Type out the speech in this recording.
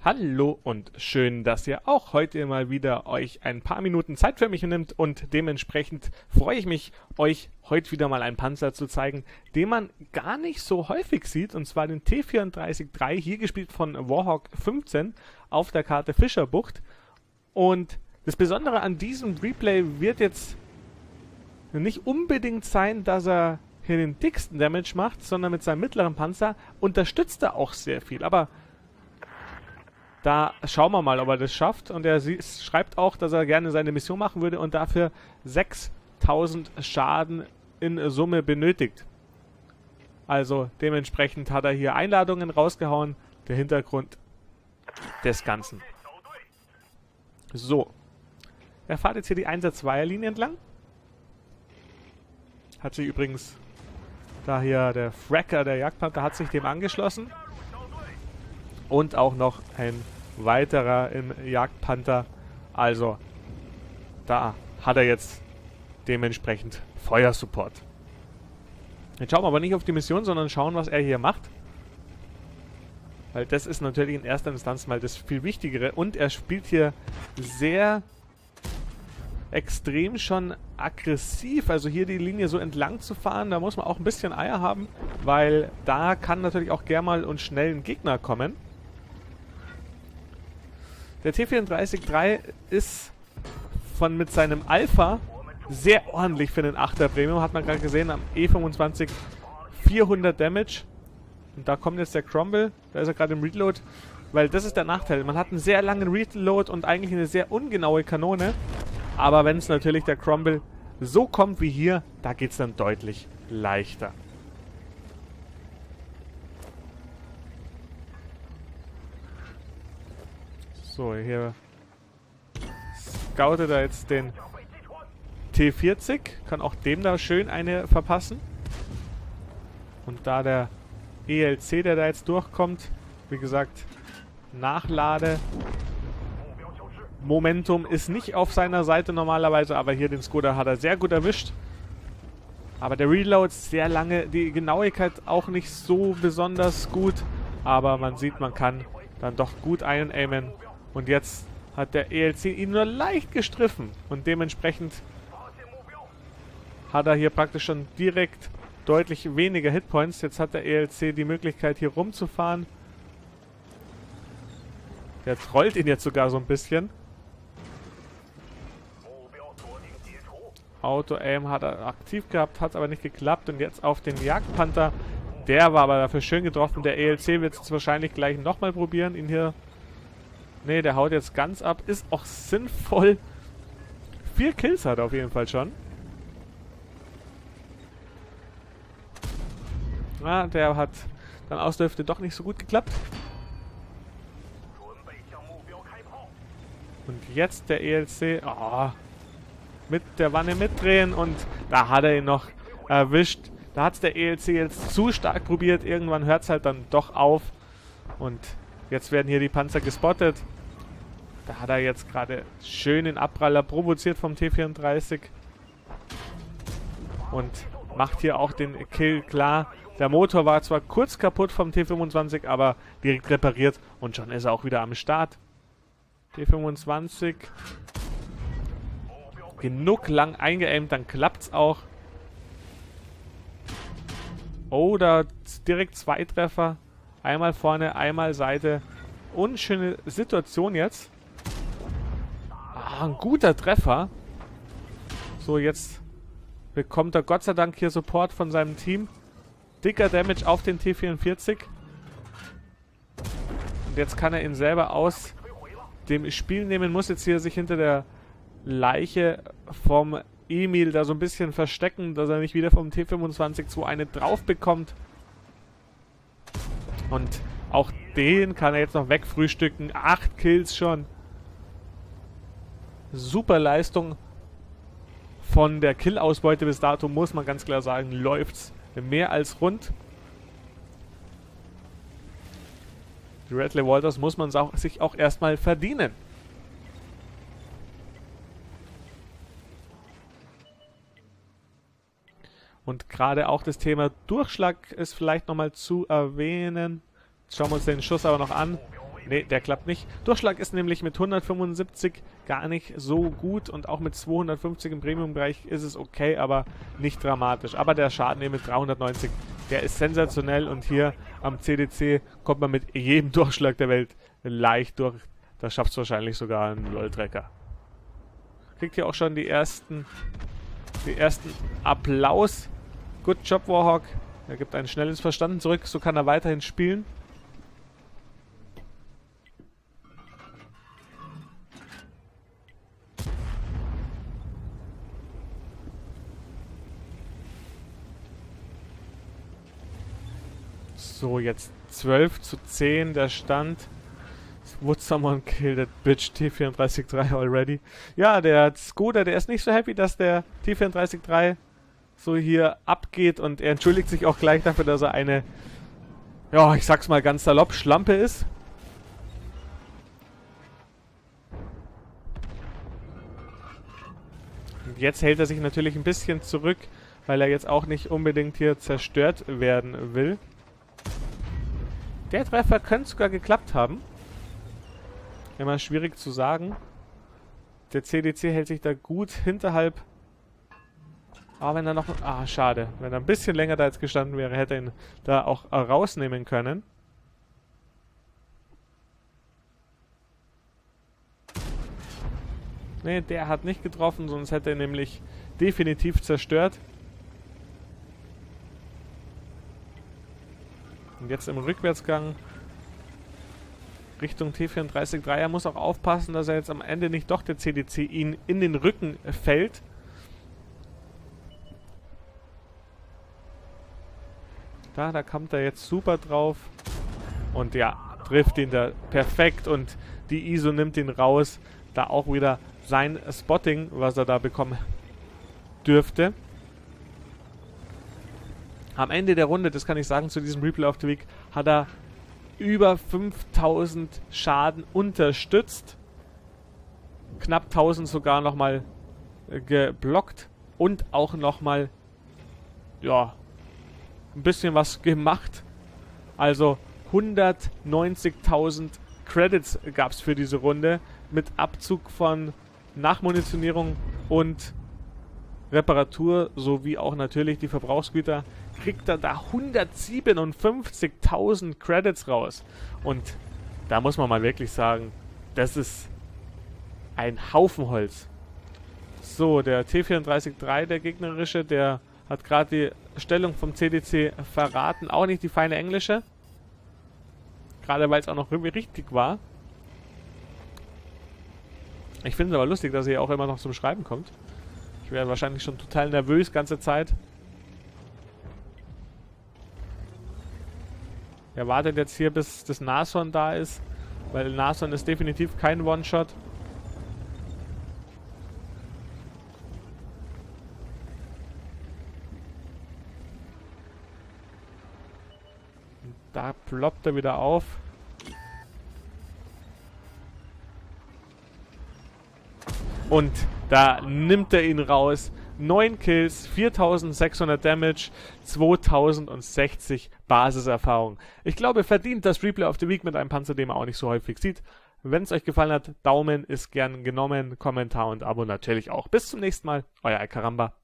Hallo und schön, dass ihr auch heute mal wieder euch ein paar Minuten Zeit für mich nimmt und dementsprechend freue ich mich, euch heute wieder mal einen Panzer zu zeigen, den man gar nicht so häufig sieht, und zwar den T-34-3, hier gespielt von Warhawk 15 auf der Karte Fischerbucht. Und das Besondere an diesem Replay wird jetzt nicht unbedingt sein, dass er hier den dicksten Damage macht, sondern mit seinem mittleren Panzer unterstützt er auch sehr viel, aber da schauen wir mal, ob er das schafft. Und er schreibt auch, dass er gerne seine Mission machen würde und dafür 6000 Schaden in Summe benötigt. Also dementsprechend hat er hier Einladungen rausgehauen. Der Hintergrund des Ganzen. So. Er fährt jetzt hier die 1er-2er-Linie entlang. Hat sich übrigens da hier der Fracker, der Jagdpanther, hat sich dem angeschlossen. Und auch noch ein weiterer im Jagdpanther. Also, da hat er jetzt dementsprechend Feuersupport. Jetzt schauen wir aber nicht auf die Mission, sondern schauen, was er hier macht. Weil das ist natürlich in erster Instanz mal das viel Wichtigere. Und er spielt hier sehr extrem schon aggressiv. Also hier die Linie so entlang zu fahren, da muss man auch ein bisschen Eier haben. Weil da kann natürlich auch gern mal und schnell ein Gegner kommen. Der T-34-3 ist mit seinem Alpha sehr ordentlich für den 8er Premium. Hat man gerade gesehen, am E25 400 Damage. Und da kommt jetzt der Cromwell. Da ist er gerade im Reload. Weil das ist der Nachteil. Man hat einen sehr langen Reload und eigentlich eine sehr ungenaue Kanone. Aber wenn es natürlich der Cromwell so kommt wie hier, da geht es dann deutlich leichter. So, hier scoutet er jetzt den T40. Kann auch dem da schön eine verpassen. Und da der ELC, der da jetzt durchkommt, wie gesagt, Nachlade. Momentum ist nicht auf seiner Seite normalerweise, aber hier den Skoda hat er sehr gut erwischt. Aber der Reload sehr lange, die Genauigkeit auch nicht so besonders gut. Aber man sieht, man kann dann doch gut einaimen. Und jetzt hat der ELC ihn nur leicht gestriffen. Und dementsprechend hat er hier praktisch schon direkt deutlich weniger Hitpoints. Jetzt hat der ELC die Möglichkeit, hier rumzufahren. Der trollt ihn jetzt sogar so ein bisschen. Auto-Aim hat er aktiv gehabt, hat aber nicht geklappt. Und jetzt auf den Jagdpanther. Der war aber dafür schön getroffen. Der ELC wird es jetzt wahrscheinlich gleich nochmal probieren, ihn hier... Ne, der haut jetzt ganz ab. Ist auch sinnvoll. 4 Kills hat er auf jeden Fall schon. Ah, der hat dann aus der Hüfte doch nicht so gut geklappt. Und jetzt der ELC. Oh, mit der Wanne mitdrehen. Und da hat er ihn noch erwischt. Da hat es der ELC jetzt zu stark probiert. Irgendwann hört es halt dann doch auf. Und jetzt werden hier die Panzer gespottet. Da hat er jetzt gerade schön den Abpraller provoziert vom T-34. Und macht hier auch den Kill klar. Der Motor war zwar kurz kaputt vom T-25, aber direkt repariert. Und schon ist er auch wieder am Start. T-25. Genug lang eingeaimt, dann klappt's auch. Oh, da direkt 2 Treffer. Einmal vorne, einmal Seite. Unschöne Situation jetzt. Ah, ein guter Treffer. So, jetzt bekommt er Gott sei Dank hier Support von seinem Team. Dicker Damage auf den T-44. Und jetzt kann er ihn selber aus dem Spiel nehmen. Muss jetzt hier sich hinter der Leiche vom Emil da so ein bisschen verstecken, dass er nicht wieder vom T-25 so eine drauf bekommt. Und auch den kann er jetzt noch wegfrühstücken. 8 Kills schon. Super Leistung von der Kill-Ausbeute bis dato, muss man ganz klar sagen, läuft's mehr als rund. Die Radley Walters muss man sich auch erstmal verdienen. Und gerade auch das Thema Durchschlag ist vielleicht nochmal zu erwähnen. Jetzt schauen wir uns den Schuss aber noch an. Ne, der klappt nicht. Durchschlag ist nämlich mit 175 gar nicht so gut und auch mit 250 im Premium-Bereich ist es okay, aber nicht dramatisch. Aber der Schaden hier mit 390, der ist sensationell und hier am CDC kommt man mit jedem Durchschlag der Welt leicht durch. Da schafft es wahrscheinlich sogar ein LOL-Tracker. Kriegt hier auch schon die ersten Applaus. Good job, Warhawk. Er gibt ein schnelles Verstanden zurück, so kann er weiterhin spielen. So, jetzt 12:10 der Stand. Would someone kill that bitch T-34-3 already? Ja, der Skoda, der ist nicht so happy, dass der T-34-3 so hier abgeht und er entschuldigt sich auch gleich dafür, dass er eine, ja, ich sag's mal ganz salopp, Schlampe ist. Und jetzt hält er sich natürlich ein bisschen zurück, weil er jetzt auch nicht unbedingt hier zerstört werden will. Der Treffer könnte sogar geklappt haben. Immer schwierig zu sagen. Der CDC hält sich da gut hinterhalb. Aber wenn er noch... Ah, schade. Wenn er ein bisschen länger da jetzt gestanden wäre, hätte er ihn da auch rausnehmen können. Ne, der hat nicht getroffen, sonst hätte er nämlich definitiv zerstört. Und jetzt im Rückwärtsgang Richtung T-34-3. Er muss auch aufpassen, dass er jetzt am Ende nicht doch der CDC ihn in den Rücken fällt. Da kommt er jetzt super drauf. Und ja, trifft ihn da perfekt. Und die ISO nimmt ihn raus. Da auch wieder sein Spotting, was er da bekommen dürfte. Am Ende der Runde, das kann ich sagen, zu diesem Replay of the Week, hat er über 5000 Schaden unterstützt. Knapp 1000 sogar nochmal geblockt. Und auch nochmal, ja, ein bisschen was gemacht. Also 190.000 Credits gab es für diese Runde. Mit Abzug von Nachmunitionierung und Reparatur sowie auch natürlich die Verbrauchsgüter, kriegt er da 157.000 Credits raus. Und da muss man mal wirklich sagen, das ist ein Haufen Holz. So, der T-34-3, der gegnerische, der hat gerade die Stellung vom CDC verraten. Auch nicht die feine englische. Gerade weil es auch noch irgendwie richtig war. Ich finde es aber lustig, dass er auch immer noch zum Schreiben kommt. Ich wäre wahrscheinlich schon total nervös ganze Zeit. Er wartet jetzt hier, bis das Nashorn da ist. Weil Nashorn ist definitiv kein One-Shot. Da ploppt er wieder auf. Und da nimmt er ihn raus. 9 Kills, 4600 Damage, 2060 Basiserfahrung. Ich glaube, verdient das Replay of the Week mit einem Panzer, den man auch nicht so häufig sieht. Wenn es euch gefallen hat, Daumen ist gern genommen, Kommentar und Abo natürlich auch. Bis zum nächsten Mal, euer Alcaramba.